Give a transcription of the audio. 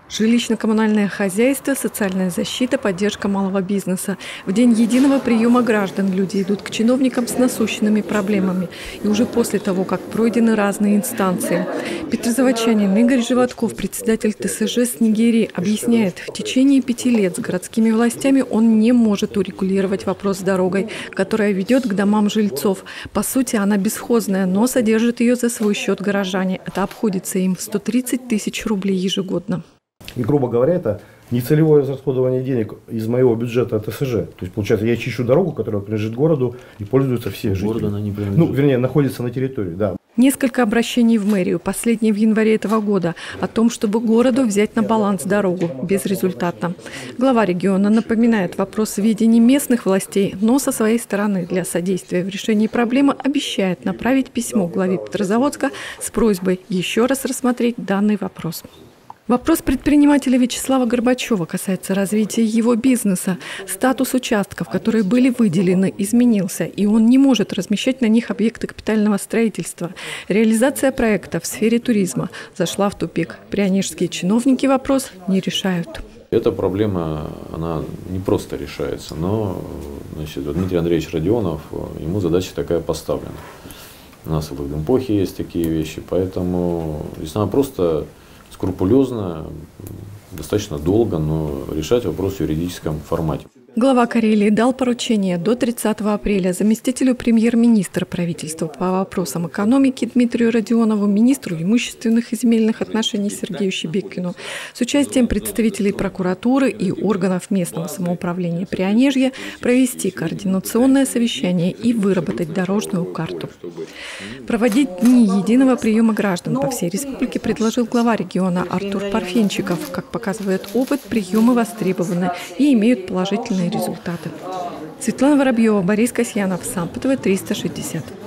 Жилищно-коммунальное хозяйство, социальная защита, поддержка малого бизнеса. В день единого приема граждан люди идут к чиновникам с насущными проблемами. И уже после того, как пройдены разные инстанции. Петрозаводчанин Игорь Животков, председатель ТСЖ Снегири, объясняет, в течение 5 лет с городскими властями он не может урегулировать вопрос с дорогой, которая ведет к домам жильцов. По сути, она бесхозная, но содержит ее за свой счет горожане. Это обходится им в 130 тысяч рублей ежегодно. И, грубо говоря, это нецелевое расходование денег из моего бюджета ТСЖ. То есть, получается, я чищу дорогу, которая принадлежит городу и пользуются все жители. Город она не принадлежит. Вернее, находится на территории, да. Несколько обращений в мэрию, последнее в январе этого года, о том, чтобы городу взять на баланс дорогу, безрезультатно. Глава региона напоминает вопрос ведения местных властей, но со своей стороны для содействия в решении проблемы обещает направить письмо главе Петрозаводска с просьбой еще раз рассмотреть данный вопрос. Вопрос предпринимателя Вячеслава Горбачева касается развития его бизнеса. Статус участков, которые были выделены, изменился, и он не может размещать на них объекты капитального строительства. Реализация проекта в сфере туризма зашла в тупик. Прянежские чиновники вопрос не решают. Эта проблема, она не просто решается, но Дмитрий Андреевич Родионов, ему задача такая поставлена. У нас в эпохе есть такие вещи, поэтому здесь надо просто скрупулезно, достаточно долго, но решать вопрос в юридическом формате. Глава Карелии дал поручение до 30 апреля заместителю премьер-министра правительства по вопросам экономики Дмитрию Родионову, министру имущественных и земельных отношений Сергею Щебекину с участием представителей прокуратуры и органов местного самоуправления Прянежья провести координационное совещание и выработать дорожную карту. Проводить дни единого приема граждан по всей республике предложил глава региона Артур Парфенчиков. Как показывает опыт, приемы востребованы и имеют положительные результаты. Светлана Воробьева, Борис Касьянов, САМ ТВ 360.